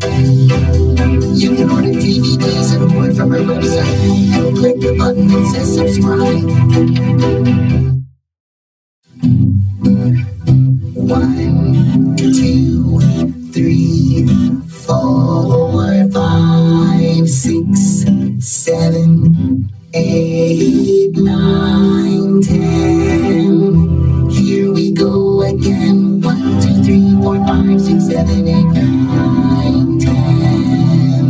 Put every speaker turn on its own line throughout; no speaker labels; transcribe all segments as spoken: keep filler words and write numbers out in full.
You can order D V Ds and more from our website and click the button that says subscribe. One, two, three, four, five, six, seven, eight, nine, ten. Here we go again. One, two, three, four, five, six, seven, eight, nine, ten.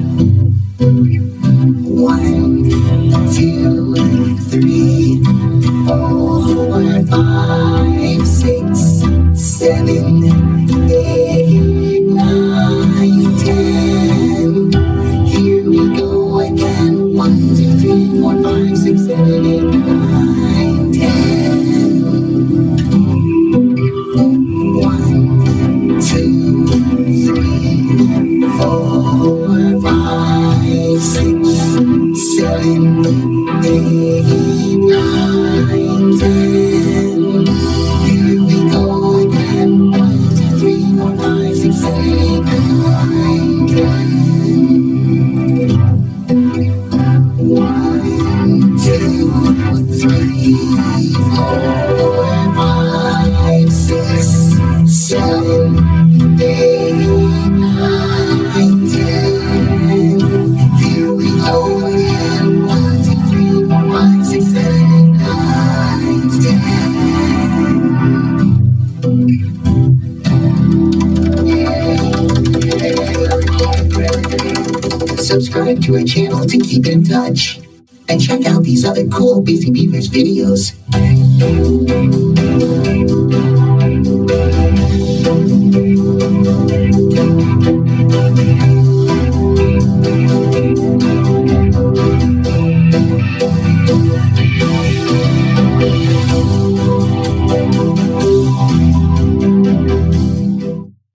One, two, three, four, five, six, seven, eight, nine, ten. Here we go again. One, two, three, four, five, six, seven, eight, nine, ten. One, two, three, four, five, six, seven, eight, nine, ten. Here we go again. One, two, three, four, five, six, seven, eight, nine, ten. One, two, three, four, five, six, seven, eight, nine, ten. Here we go again. One, two, three, four, five, six, seven, eight, nine, ten. Subscribe to our channel to keep in touch. And check out these other cool Busy Beavers videos. Thank you.